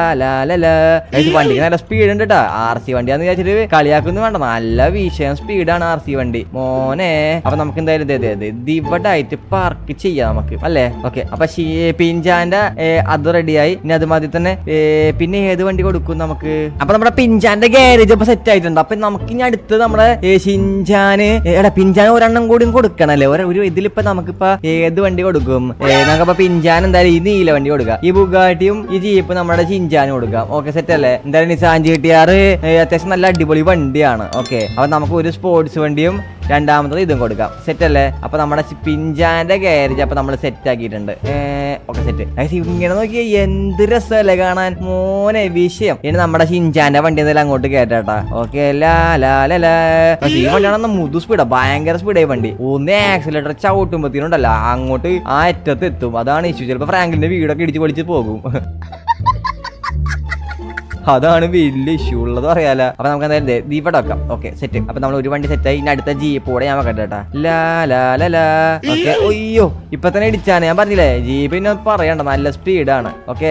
വണ്ടിക്ക് നല്ല സ്പീഡ് ഉണ്ട് കേട്ടോ. RC വണ്ടിയാന്ന് വിചാരിച്ചിട്ട് കളിയാക്കൊന്നും വേണ്ട, നല്ല വിഷയം സ്പീഡാണ് RC വണ്ടി മോനെ. അപ്പൊ നമുക്ക് എന്തായാലും ഇവിടെ ആയിട്ട് പാർക്ക് ചെയ്യാം നമുക്ക് അല്ലേ. ഓക്കെ, അപ്പൊ പിഞ്ചാന്റെ അത് റെഡിയായി. ഇനി അത് മതി തന്നെ. പിന്നെ ഏത് വണ്ടി കൊടുക്കും നമുക്ക്? അപ്പൊ നമ്മുടെ പിഞ്ചാന്റെ ഗാരേജ് ഇപ്പൊ സെറ്റ് ആയിട്ടുണ്ട്. അപ്പൊ നമുക്ക് ഇനി അടുത്ത് നമ്മുടെ ഷിൻചാന് പിഞ്ചാൻ ഒരെണ്ണം കൂടി കൊടുക്കണല്ലേ. ഒരു ഇതിലിപ്പോ നമുക്കിപ്പോ ഏത് വണ്ടി കൊടുക്കും? നമുക്കപ്പോ പിഞ്ചാൻ എന്തായാലും ഈ നീല വണ്ടി കൊടുക്കാം, ഈ ബുഗാട്ടിയും ഈ ജീപ്പ് നമ്മുടെ ഷിൻചാനും കൊടുക്കാം. ഓക്കെ, സെറ്റ് അല്ലേ. എന്തായാലും നിസാൻ GTR അത്യാവശ്യം നല്ല അടിപൊളി വണ്ടിയാണ്. ഓക്കെ, അപ്പൊ നമുക്ക് ഒരു സ്പോർട്സ് വണ്ടിയും രണ്ടാമത്തത് ഇതും കൊടുക്കാം, സെറ്റ് അല്ലേ. അപ്പൊ നമ്മുടെ പിഞ്ചാന്റെ ഗാരേജ് അപ്പൊ നമ്മൾ സെറ്റ് ആക്കിയിട്ടുണ്ട്. Okay, set. ഇങ്ങനെ നോക്കിയ എന്ത് രസമല്ലേ കാണാൻ മോനെ, വിഷയം. ഇനി നമ്മുടെ ഷിൻചാന്റെ വണ്ടി എന്തായാലും അങ്ങോട്ട് കേട്ടാ. ഓക്കെ, ഈ വണ്ടിയാണെന്ന് മുതു സ്പീഡാ, ഭയങ്കര സ്പീഡായി വണ്ടി. ഒന്ന് ആക്സിലേറ്റർ ചവിട്ടുമ്പത്തിനുണ്ടല്ലോ അങ്ങോട്ട് ആ അറ്റത്ത് എത്തും. അതാണ് ഇഷ്യൂ. ചിലപ്പോ ഫ്രാങ്കിന്റെ വീടൊക്കെ ഇടിച്ച് പൊളിച്ച് പോകും. അതാണ് വലിയ ഇഷ്യൂ ഉള്ളത് അറിയാലോ. അപ്പൊ നമുക്ക് എന്തായാലും ഇവിടെ വെക്കാം. Okay, set. അപ്പൊ നമ്മൾ ഒരു വണ്ടി സെറ്റായി. ഇനി അടുത്ത ജീപ്പ് കൂടെ ഞാൻ വെക്കട്ടെ കേട്ടാ. ഓക്കെ, അയ്യോ ഇപ്പൊ തന്നെ ഇടിച്ചാണ് ഞാൻ പറഞ്ഞില്ലേ. ജീപ്പ് പിന്നെ പറയണ്ട, നല്ല സ്പീഡാണ്. ഓക്കെ,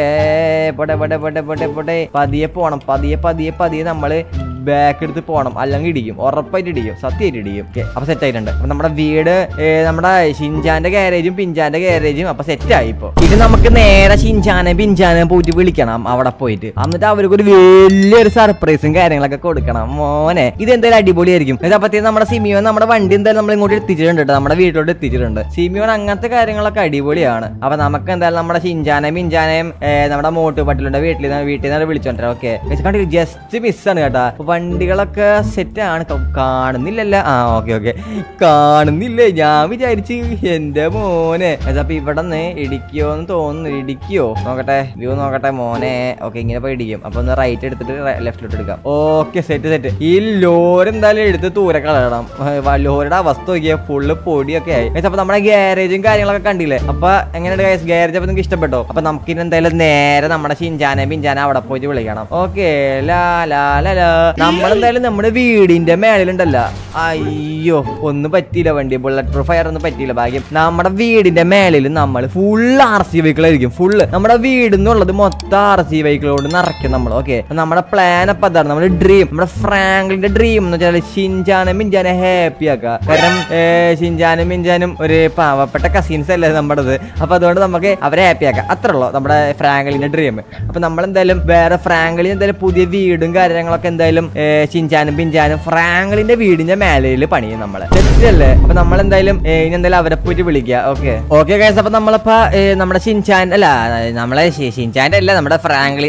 പതിയെ പോണം, പതിയെ നമ്മള് ബാക്ക് എടുത്ത് പോണം, അല്ലെങ്കിൽ ഇടിക്കും, ഉറപ്പായിട്ട് ഇടിക്കും, സത്യമായിട്ട് ഇടിക്കും. ഓക്കെ, അപ്പൊ സെറ്റ് ആയിട്ടുണ്ട്. അപ്പൊ നമ്മുടെ വീട് നമ്മുടെ ഷിൻചാന്റെ ഗാരേജും പിഞ്ചാന്റെ ഗാരേജും അപ്പൊ സെറ്റായി. ഇപ്പൊ ഇത് നമുക്ക് നേരെ ഷിൻചാനെ പിഞ്ചാനെ പോയിട്ട് വിളിക്കണം അവിടെ പോയിട്ട്. എന്നിട്ട് അവർക്ക് വലിയൊരു സർപ്രൈസും കാര്യങ്ങളൊക്കെ കൊടുക്കണം മോനെ. ഇത് എന്തായാലും അടിപൊളിയായിരിക്കും. അപ്പത്തേക്ക് നമ്മുടെ സിമിയോൻ നമ്മുടെ വണ്ടി എന്തായാലും നമ്മൾ ഇങ്ങോട്ട് എത്തിച്ചിട്ടുണ്ട് കേട്ടോ, നമ്മുടെ വീട്ടിലോട്ട് എത്തിച്ചിട്ടുണ്ട്. സിമിയോൻ അങ്ങനത്തെ കാര്യങ്ങളൊക്കെ അടിപൊളിയാണ്. അപ്പൊ നമുക്ക് എന്തായാലും നമ്മുടെ ഷിൻചാനെയും പിഞ്ചാനെയും നമ്മുടെ മോട്ട് പട്ടിലുണ്ട് വീട്ടിൽ നിന്ന് വിളിച്ചോണ്ടേ. ഓക്കെ, ജസ്റ്റ് മിസ്സാണ് കേട്ടാ. വണ്ടികളൊക്കെ സെറ്റാണ്. കാണുന്നില്ലല്ല. ആ ഓക്കെ കാണുന്നില്ലേ? ഞാൻ വിചാരിച്ച് എന്റെ മോനെ. അപ്പൊ ഇവിടെ നിന്ന് ഇടിക്കോന്ന് തോന്നുന്നു. ഇടിക്കോ നോക്കട്ടെ, വ്യൂ നോക്കട്ടെ മോനെ. ഓക്കെ ഇങ്ങനെ പോയി ഇടിക്കും. അപ്പൊ ഒന്ന് റൈറ്റ് എടുത്തിട്ട് ലെഫ്റ്റിലോട്ട് എടുക്കാം. Okay set. ഈ ലോറി എന്തായാലും എടുത്ത് ദൂരെ കളയണം. ലോറിയുടെ അവസ്ഥ നോക്കിയാൽ ഫുള്ള് പൊടിയൊക്കെ ആയി. അപ്പൊ നമ്മുടെ ഗ്യാരേജും കാര്യങ്ങളൊക്കെ കണ്ടില്ലേ? അപ്പൊ എങ്ങനെയുണ്ട് ഗ്യാരേജ്? അപ്പൊ നിങ്ങൾക്ക് ഇഷ്ടപ്പെട്ടോ? അപ്പൊ നമുക്കിനി എന്തായാലും നേരെ നമ്മുടെ ഷിൻചാനെ പിഞ്ചാനെ അവിടെ പോയിട്ട് വിളിക്കണം. ഓക്കെ നമ്മളെന്തായാലും നമ്മുടെ വീടിന്റെ മേളിലുണ്ടല്ല. അയ്യോ ഒന്നും പറ്റിയില്ല, വണ്ടി ബുള്ളറ്റ് പ്രൂഫ് ഫയർ ഒന്നും പറ്റിയില്ല. ഭാഗ്യം നമ്മുടെ വീടിന്റെ മേളിൽ നമ്മൾ ഫുൾ RC വെഹിക്കിൾ ആയിരിക്കും. ഫുള്ള് നമ്മുടെ വീട് എന്നുള്ളത് മൊത്തം RC വെഹിക്കിളോട് നിറയ്ക്കും നമ്മൾ. ഓക്കെ നമ്മുടെ പ്ലാൻ അപ്പൊ അതാണ്, നമ്മുടെ ഡ്രീം, നമ്മുടെ ഫ്രാങ്ക്ലിന്റെ ഡ്രീം എന്ന് വെച്ചാൽ ഷിൻചാനും മിഞ്ചാനെ ഹാപ്പി ആക്കുക. കാരണം ഷിൻചാനും മിഞ്ചാനും ഒരു പാവപ്പെട്ട കസിൻസ് അല്ലേ നമ്മുടേത്. അപ്പൊ അതുകൊണ്ട് നമുക്ക് അവരെ ഹാപ്പി ആക്കാം. അത്ര ഉള്ളൂ നമ്മുടെ ഫ്രാങ്ക്ലിന്റെ ഡ്രീം. അപ്പൊ നമ്മളെന്തായാലും വേറെ ഫ്രാങ്ക്ലിന് എന്തായാലും പുതിയ വീടും കാര്യങ്ങളൊക്കെ എന്തായാലും ഷിൻചാനും പിഞ്ചാനും ഫ്രാങ്ക്ലിന്റെ വീടിന്റെ മേലയിൽ പണിയും നമ്മള്. തെറ്റല്ലേ? അപ്പൊ നമ്മളെന്തായാലും ഇനി എന്തായാലും അവരെ പോയിട്ട് വിളിക്കുക. Okay guys. അപ്പൊ നമ്മളിപ്പോ നമ്മുടെ ഷിൻചാൻ അല്ല, നമ്മളെ ഷിൻചാന്റെ അല്ല, നമ്മുടെ ഫ്രാങ്ക്ലിൻ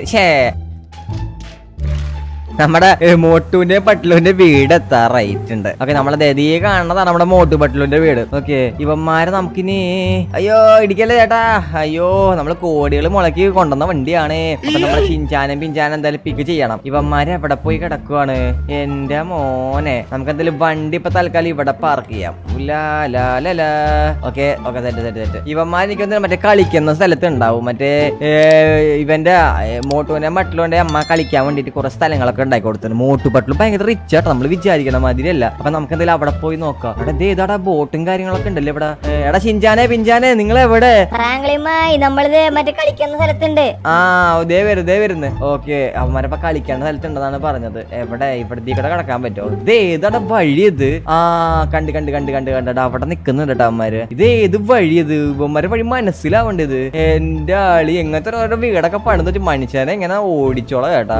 നമ്മുടെ മോട്ടുവിന്റെ പട്ലുവിന്റെ വീട് എത്താറായിട്ടുണ്ട്. ഓക്കെ നമ്മളെ ഈ കാണുന്നതാണ് നമ്മുടെ മോട്ടു പട്ലുവിന്റെ വീട്. ഓക്കെ ഇവന്മാരെ നമുക്കിനി അയ്യോ ഇടിക്കല്ലേ ചേട്ടാ. അയ്യോ നമ്മള് കോടികൾ മുളക്കി കൊണ്ടുവന്ന വണ്ടിയാണ്. അപ്പൊ നമ്മുടെ ഷിൻചാനും പിഞ്ചാനും എന്തായാലും പിക്ക് ചെയ്യണം. ഇവന്മാര് എവിടെ പോയി കിടക്കുവാണ് എന്റെ മോനെ? നമുക്ക് എന്തായാലും വണ്ടി ഇപ്പൊ തൽക്കാലം ഇവിടെ പാർക്ക് ചെയ്യാം. Okay set. ഇവന്മാർ എനിക്ക് മറ്റേ കളിക്കുന്ന സ്ഥലത്ത് ഉണ്ടാവും. മറ്റേ ഇവന്റെ മോട്ടുവിന്റെ മട്ടിലുന്റെ അമ്മ കളിക്കാൻ വേണ്ടിട്ട് കുറെ സ്ഥലങ്ങളൊക്കെ ഉണ്ടാക്കി കൊടുത്തിട്ടുണ്ട്. മോട്ടു പട്ടിൽ ഭയങ്കര റിച്ച് ആട്ടോ, നമ്മൾ വിചാരിക്കണ മാതിരിയല്ല. അപ്പൊ നമുക്ക് എന്തായാലും അവിടെ പോയി നോക്കാം. അവിടെ ഏതാടാ ബോട്ടും കാര്യങ്ങളൊക്കെ ഉണ്ടല്ലോ ഇവിടെ. എടാ ഷിൻചാനെ പിഞ്ചാനെ നിങ്ങൾ എവിടെ? നമ്മളിത് മറ്റേ കളിക്കുന്ന സ്ഥലത്തുണ്ട്. ആ ദേ വരുന്നു. ഓക്കെ അവന്മാരപ്പ കളിക്കേണ്ട സ്ഥലത്തുണ്ടെന്നാണ് പറഞ്ഞത്. എവിടെ? ഇവിടത്തെ കൂടെ കിടക്കാൻ പറ്റുമോ? ഇത് ഏതാടാ വഴിയത്? ആ കണ്ട് അവിടെ നിക്കുന്നുണ്ട് കേട്ടോ അവന്മാര്. ഇത് ഏത് വഴിയത്? ഇവന്മാരെ വഴി മനസ്സിലാവേണ്ടത്. എന്റെ ആളി എങ്ങനത്തെ ഓരോ വീടൊക്കെ പണിത് വെച്ച് മനുഷ്യനെ എങ്ങനെ ഓടിച്ചോളാം കേട്ടാ.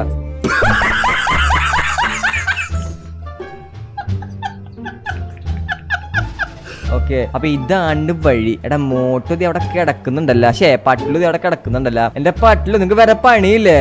ഓക്കെ അപ്പൊ ഇതാണ് വഴി. എടാ മോട്ടു അവിടെ കിടക്കുന്നുണ്ടല്ലോ. പട്ടിലു അവിടെ കിടക്കുന്നുണ്ടല്ലോ. എന്റെ പട്ടിലു നിങ്ങക്ക് വേറെ പണിയില്ലേ?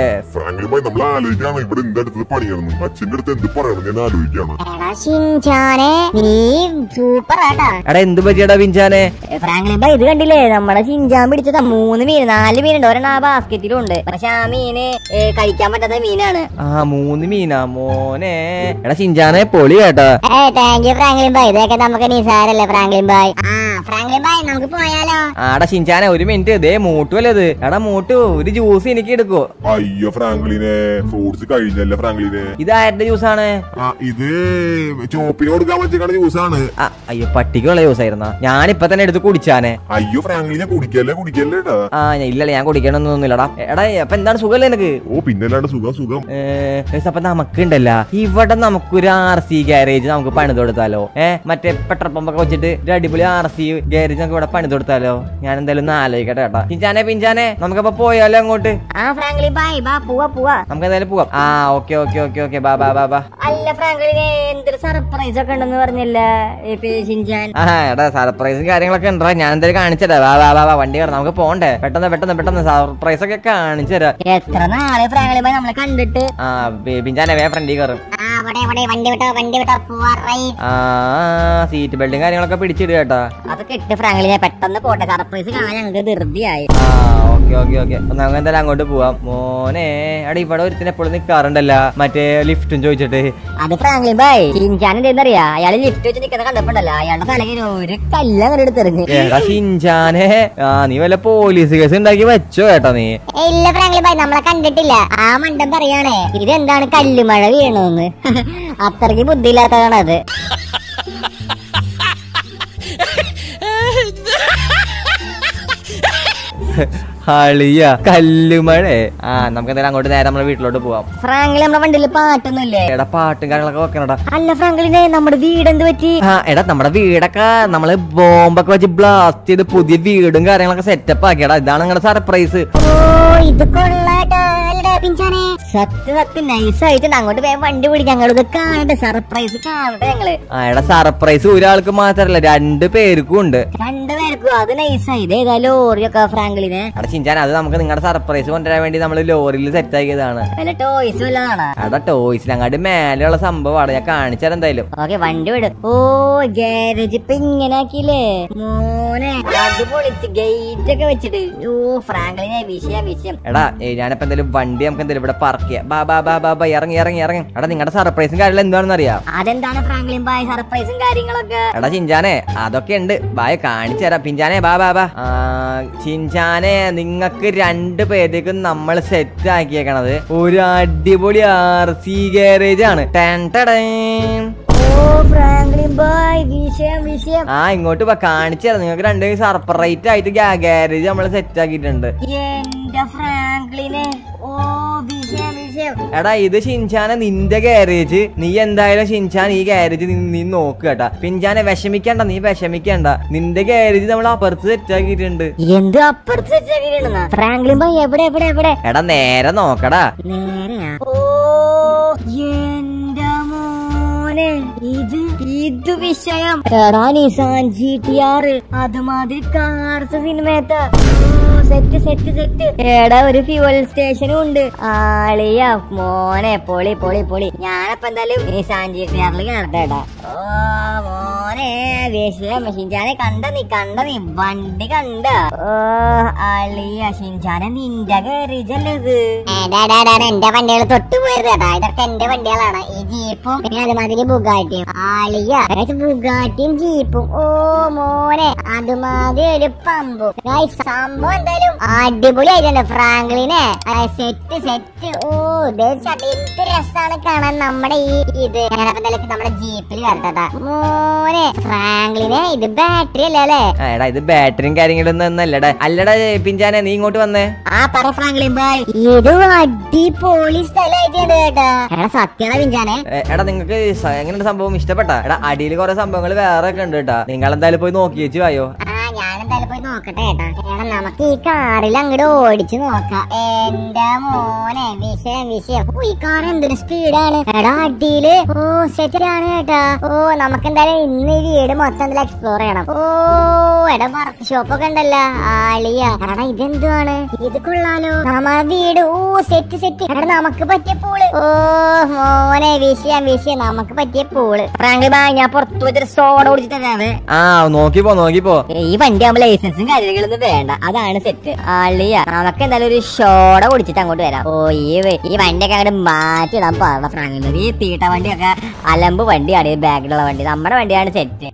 എടാ എന്ത് പറ്റിയടാ പിഞ്ചാനെ? ഇത് കണ്ടില്ലേ? നമ്മുടെ ഷിൻചാൻ പിടിച്ചതാ 3 മീൻ 4 മീനുണ്ട്. ഒരെണ്ണം ആ ബാസ്കറ്റിലും ഉണ്ട്. പക്ഷെ ആ മീന് കഴിക്കാൻ പറ്റാത്ത മീനാണ്. ആ 3 മീനാ മോനെ. എടാ ഷിൻചാനെ പൊളി കേട്ടോ. Thank you Franklin bye. ഇതൊക്കെ നമുക്ക് നിസാരല്ലേ ഫ്രാങ്ക്ലിൻ ബൈ. ഫ്രാങ്ക്ലിൻ ബൈ നമുക്ക് പോയാലോ? ആടാ ഷിൻചാനെ ഒരു മിനിറ്റ്. ഇതേ മോട്ടു അല്ലേ ഇത്? എടാ മോട്ടു ഒരു ജ്യൂസ് എനിക്ക് എടുക്കോ? അയ്യോ ഫ്രാങ്ക്ലിനെ ഫ്രൂട്ട്സ് കഴിഞ്ഞല്ലേ ഫ്രാങ്ക്ലിനെ? ഇത് ആരുടെ ജ്യൂസാണ്? ഇത് ചോപ്പിന് കൊടുക്കാൻ പറ്റിയ ജ്യൂസാണ്. അയ്യോ പട്ടിക്കുള്ള ജ്യൂസ് ആയിരുന്നാ? ഞാനിപ്പൊ തന്നെ എടുത്ത് കുടിച്ചാനെ. അയ്യോ ഫ്രാങ്ക്ലിനെ കുടിക്കല്ലേ ആ ഇല്ലല്ല ഞാൻ കുടിക്കണമെന്നൊന്നുമില്ലടാ. എടാ അപ്പൊ എന്താണ് സുഖല്ലേ എനിക്ക്? ഓ പിന്നല്ലാണ്ട് സുഖം. അപ്പൊ നമുക്ക് ഉണ്ടല്ല ഇവിടെ നമുക്കൊരു RC ഗാരേജ് നമുക്ക് പണിത് കൊടുത്താലോ? മറ്റേ പെട്രോൾ പമ്പൊക്കെ വെച്ചിട്ട് ഒരു അടിപൊളി RC ഗാരേജ് നമുക്ക് ഇവിടെ പണിത് കൊടുത്താലോ? ഞാൻ എന്തായാലും ഒന്ന് ആലോചിക്കട്ടെ കേട്ടാ. പിഞ്ചാനെ നമുക്കപ്പോ പോയാലോ അങ്ങോട്ട്? നമുക്ക് എന്തായാലും പോവാം. ആ ഓക്കെ ബാ. അല്ല ഫ്രാങ്ക്ലിനെ എന്തൊരു സർപ്രൈസ് ഒക്കെ ഉണ്ടെന്ന് പറഞ്ഞില്ല ഷിൻചാൻ? എടാ സർപ്രൈസും കാര്യങ്ങളൊക്കെ ഉണ്ടാ. ഞാൻ എന്തായാലും കാണിച്ചതാ. വാ വണ്ടി കയറാം. നമുക്ക് പോണ്ടേ? പെട്ടെന്ന് സർപ്രൈസ് ഒക്കെ കാണിച്ചു തരാം. എത്ര നാളെ ഫ്രാങ്ക്ലിൻ നമ്മളെ കണ്ടിട്ട്. ആ പിഞ്ചാനെ വേ ഫ്രണ്ടിൽ കയറും. സീറ്റ് ബെൽറ്റും കാര്യങ്ങളൊക്കെ പിടിച്ചിടുക കേട്ടാ. അതൊക്കെ ഇട്ട് ഫ്രാങ്ക്ലിനെ പെട്ടെന്ന് പോട്ടെ. സർപ്രൈസ് കാണാൻ ഞങ്ങൾക്ക് ധൃതിയായി. ഓക്കെ നമുക്ക് എന്തായാലും അങ്ങോട്ട് പോവാം മോനെ. എടാ ഇവിടെ ഒരുത്തിന് എപ്പോഴും നിക്കാറുണ്ടല്ല മറ്റേ ലിഫ്റ്റും ചോദിച്ചിട്ട്. അത് ഫ്രാങ്ക്ലിൻ ബൈ ഷിൻചാൻ എന്താന്നറിയാ? അയാള് ലിഫ്റ്റ് വെച്ച് നിൽക്കുന്ന കണ്ടപ്പോണ്ടല്ലോ അയാളുടെ തലയിൽ ഒരു കല്ല് അങ്ങനെ എടുത്തെറിഞ്ഞു. എടാ ഷിൻചാനെ നീ വല്ല പോലീസ് കേസ് ഉണ്ടാക്കി വെച്ചോ കേട്ടാ നീ? ഇല്ല ഫ്രാങ്ക്ലിൻ ബൈ നമ്മളെ കണ്ടിട്ടില്ല. ആ മണ്ടൻ പറയാണേ ഇതെന്താണ് കല്ലുമഴ വീണോന്ന്. അത്രയ്ക്ക് ബുദ്ധിയില്ലാത്തതാണ് അത്. ഹളിയ കല്ലുമഴ. നമുക്ക് എന്തായാലും അങ്ങോട്ട് നേരെ നമ്മുടെ വീട്ടിലോട്ട് പോവാം. ഫ്രാങ്ക്ലിൻ നമ്മുടെ വണ്ടിയിൽ പാട്ടൊന്നുമില്ലേ? എടാ പാട്ടും കാര്യങ്ങളൊക്കെ വെക്കണടാ. അല്ല ഫ്രാങ്ക്ലിനെ നമ്മുടെ വീട് എന്ത് പറ്റി? എടാ നമ്മുടെ വീടൊക്കെ നമ്മള് ബോംബൊക്കെ വെച്ച് ബ്ലാസ്റ്റ് ചെയ്ത് പുതിയ വീടും കാര്യങ്ങളൊക്കെ സെറ്റപ്പ് ആക്കിയടാ. ഇതാണ് നിങ്ങളുടെ സർപ്രൈസ്. ഇത് കൊള്ളാട്ടോ പിഞ്ചാനെ. സത്യം നൈസായിട്ട് അങ്ങോട്ട് വേഗം വണ്ടി പിടിച്ച് ഞങ്ങളിത് കാണട്ടെ. സർപ്രൈസ് കാണട്ടെ ഞങ്ങള്. എടാ സർപ്രൈസ് ഒരാൾക്ക് മാത്രല്ല 2 പേർക്കും ഉണ്ട്. 2 പേർക്കും? അത് നൈസായി. ഇതേതാ ലോറിയൊക്കെ ഫ്രാങ്ക്ലിനെ? എടാ ഷിൻചാൻ അത് നമുക്ക് നിങ്ങളുടെ സർപ്രൈസ് കൊണ്ടുവരാൻ വേണ്ടി നമ്മൾ ലോറിയിൽ സെറ്റ് ആക്കിയതാണ്. എടാ ടോയ്സിൽ അങ്ങോട്ട് മേലെയുള്ള സംഭവമാണ്, ഞാൻ കാണിച്ചാൽ എന്തായാലും. ഓക്കെ വണ്ടി വിട്. ഓ ഗാരേജ് ഇപ്പൊ ഇങ്ങനെ ആക്കിയില്ലേ മോനെ, അത് പൊളിച്ച് ഗേറ്റ് ഒക്കെ വെച്ചിട്ട്. ഓ ഫ്രാങ്ക്ലിനെ വിഷയം. എടാ ഞാനിപ്പോ എന്തായാലും വണ്ടി നമുക്ക് എന്തായാലും ഇവിടെ പാർക്ക് ചെയ്യാം. ബാ ഇറങ്ങി. എടാ നിങ്ങളുടെ സർപ്രൈസും കാര്യങ്ങളും എന്താണെന്ന് അറിയാം? അതെന്താണ് ഫ്രാങ്ക്ലിൻ ബായ് സർപ്രൈസും കാര്യങ്ങളൊക്കെ? എടാ ചിഞ്ചാനെ അതൊക്കെ ഉണ്ട്, ബായ് കാണിച്ചു തരാം. പിഞ്ചാനെ ബാ ചിഞ്ചാനെ നിങ്ങൾക്ക് 2 പേരേക്കും നമ്മൾ സെറ്റ് ആക്കിയേക്കണത് ഒരു അടിപൊളി RC ഗാരേജ് ആണ്. ഇങ്ങോട്ട് കാണിച്ചു തരാം. നിങ്ങൾക്ക് 2 സർപ്രൈസ് ആയിട്ട് ഗാരേജ് നമ്മൾ സെറ്റ് ആക്കിയിട്ടുണ്ട്. എടാ ഇത് ഷിൻചാനെ നിന്റെ ഗാരേജ്, നീ എന്തായാലും ഷിൻചാൻ ഈ ഗാരേജ് നീ നോക്ക് കേട്ടാ. പിഞ്ചാനെ വിഷമിക്കണ്ട, നീ വിഷമിക്കണ്ട, നിന്റെ ഗാരേജ് നമ്മൾ അപ്പുറത്ത് സെറ്റ് ആക്കിയിട്ടുണ്ട്. എന്ത് അപ്പുറത്ത് സെറ്റ് ആക്കിയിട്ടുണ്ട്? ഫ്രാങ്ക്ലിൻ ബോയ് എവിടെ? എടാ നേരെ നോക്കടാ. ഓ എന്റെ മോനെ, ഇത് വിഷയം. എടാ നിസാൻ GTR അതുമാതിരി കാർസ് സിനിമയത്തെ സെറ്റ്. എടാ ഒരു ഫ്യൂവൽ സ്റ്റേഷനും ഉണ്ട്. ആളിയ മോനെ പൊളി. ഞാനപ്പോ എന്തായാലും നിസാൻ GTRൽ കേറട്ടേടാ. ഓ മോനെ ഷിൻചാനെ കണ്ട നീ വണ്ടി കണ്ട? ഓ ആളിയ ഷിൻചാനെ നിന്റെ ഗാരേജല്ലേ ഇത്? എന്റെ വണ്ടികൾ തൊട്ടു പോയത് കേട്ടാ, ഇതൊക്കെ എന്റെ വണ്ടികളാണ്. ഈ ജീപ്പും പിന്നെ അതുമാതിരി ബുഗാട്ടിയും. ആളിയ ബുഗാട്ടിയും ജീപ്പും. ഓ മോനെ അതുമാതിരി ഒരു പമ്പും. സംഭവം എന്തായാലും അടിപൊളിയായിട്ടുണ്ട് ഫ്രാങ്ക്ലിനെ. സെറ്റ്. ഓ എന്ത് രസാണ് കാണാൻ നമ്മുടെ ഈ ഇത്. ഞാനപ്പോ എന്തായാലും നമ്മുടെ ജീപ്പിൽ കറക്റ്റാ. മോനെ ഫ്രാങ്ക്ലിനെ ഇത് ബാറ്ററി അല്ലേ? എടാ ഇത് ബാറ്ററിയും കാര്യങ്ങളൊന്നും ഒന്നല്ലടാ. അല്ലടാ പിഞ്ചാനെ നീ ഇങ്ങോട്ട് വന്നേ. പറ ഫ്രാങ്ക്ലിൻ ബോയ്, ഇത് അടിപൊളി സ്ഥലമായിട്ടുണ്ട് കേട്ടാ. എടാ സത്യടാ പിഞ്ചാനെ. എടാ നിങ്ങൾക്ക് എങ്ങനെ സംഭവം ഇഷ്ടപ്പെട്ടാ? എടാ അടിയിൽ കുറെ സംഭവങ്ങൾ വേറെ ഒക്കെ ഉണ്ട് കേട്ടാ. നിങ്ങൾ എന്തായാലും പോയി നോക്കി വെച്ച് വായോ. ഞാനെന്തായാലും പോയി നോക്കട്ടെ കേട്ടാ. നമുക്ക് ഈ കാറിൽ അങ്ങോട്ട് ഓടിച്ചു നോക്കാം. എന്റെ മോനെ വിഷയം. ഈ കാർ എന്തൊരു സ്പീഡാണ്. എടാ അടിയില് ഓ സെറ്റാണ് കേട്ടാ. ഓ നമുക്ക് എന്തായാലും ഇന്ന് ഈ വീട് മൊത്തം എക്സ്പ്ലോർ ചെയ്യണം. ഓ എടാ വർക്ക് ഷോപ്പ് ഒക്കെ ഉണ്ടല്ലോ ആളിയ. എടാ ഇതെന്തുവാണ്? ഇത് കൊള്ളാലോ നമ്മളെ വീട്. ഓ സെറ്റ്. എടാ നമുക്ക് പറ്റിയ പൂള്. ഓ മോനെ വിഷയം നമുക്ക് പറ്റിയ പൂള്. ഫ്രാങ്ക്ലിൻ ബായ് ഞാൻ പുറത്തു വെച്ചൊരു സോഡ കുടിച്ചിട്ട് തരാവേ. നോക്കിപ്പോ ഈ വണ്ടി ആകുമ്പോ ലൈസൻസും കാര്യങ്ങളൊന്നും വേണ്ട, അതാണ് സെറ്റ്. ആളിയ നമുക്ക് എന്തായാലും ഒരു ഷോട കുടിച്ചിട്ട് അങ്ങോട്ട് വരാം. ഓ ഈ വണ്ടിയൊക്കെ അങ്ങോട്ട് മാറ്റിയിടാൻ പറഞ്ഞ ഫ്രാങ്ക്ലിൻ. ഈ തീട്ട വണ്ടിയൊക്കെ അലമ്പ് വണ്ടിയാണ്. ഈ ബാഗിലുള്ള വണ്ടി നമ്മുടെ വണ്ടിയാണ് സെറ്റ്.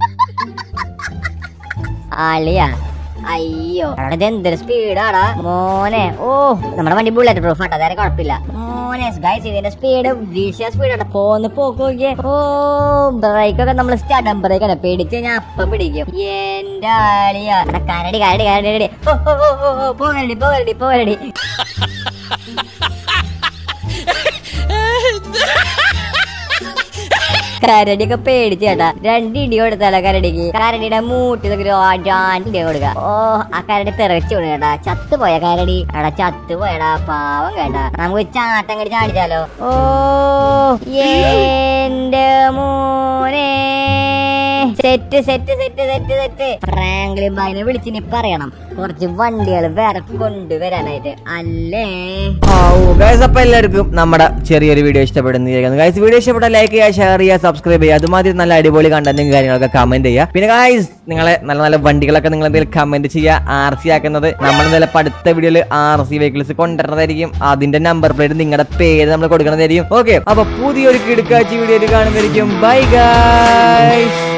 ആളിയ അയ്യോ ഇത് എന്തൊരു സ്പീഡാടാ മോനെ. ഓ നമ്മുടെ വണ്ടി ബുള്ളറ്റ് പ്രൂഫ് ആട്ടോ, വേറെ കുഴപ്പമില്ല മോനെ. ഗൈസ് ഇതിന്റെ സ്പീഡ് വിഷയ സ്പീഡാണ്. പോക്ക് നോക്കിയേ. ഓ ബ്രേക്കൊക്കെ നമ്മൾ സ്റ്റാർട്ട് ബ്രേക്കാണ്. പേടിച്ച് ഞാൻ അപ്പം പിടിക്കും. എന്റെ ആളിയാ കരടി. പോകരടി. കരടിയൊക്കെ പേടിച്ച് കേട്ടാ. 2 ഇടി കൊടുത്താലോ കരടിക്ക്. കരടിയുടെ മൂട്ടി ഇടി കൊടുക്ക. ഓ ആ കരടി തെറച്ചു കൊടു കേട്ടാ. ചത്തുപോയ കരടി. എടാ ചത്തുപോയടാ പാവം കേട്ടാ. നമുക്ക് ചാട്ടം കടി ചാടിച്ചാലോ. ഓ എന്റെ മോനെ സെറ്റ്. ഫ്രാങ്ക്ലിൻ ബായിനെ വിളിച്ചിനി പറയണം കുറച്ച് വണ്ടികൾ വേറെ കൊണ്ടുവരാനായിട്ട് അല്ലേ. അപ്പൊ എല്ലാവർക്കും നമ്മുടെ ചെറിയൊരു വീഡിയോ ഇഷ്ടപ്പെടുന്നു. ഗൈസ് വീഡിയോ ഇഷ്ടപ്പെട്ട ലൈക്ക് ചെയ്യുക, ഷെയർ ചെയ്യുക, സബ്സ്ക്രൈബ് ചെയ്യുക. അതുമാതിരി നല്ല അടിപൊളി കണ്ടന്റും കാര്യങ്ങളൊക്കെ കമന്റ് ചെയ്യുക. പിന്നെ ഗൈസ് നിങ്ങളെ നല്ല വണ്ടികളൊക്കെ നിങ്ങൾ എന്തെങ്കിലും കമന്റ് ചെയ്യുക. RC ആക്കുന്നത് നമ്മൾ എന്തായാലും അടുത്ത വീഡിയോയിൽ RC വെഹിക്കിൾസ് കൊണ്ടുവരുന്നതായിരിക്കും. അതിന്റെ നമ്പർ പ്ലേറ്റ് നിങ്ങളുടെ പേര് നമ്മൾ കൊടുക്കുന്നതായിരിക്കും. ഓക്കെ അപ്പൊ പുതിയൊരു കിടക്കാച്ചി വീഡിയോ കാണുന്നതായിരിക്കും. Bye guys.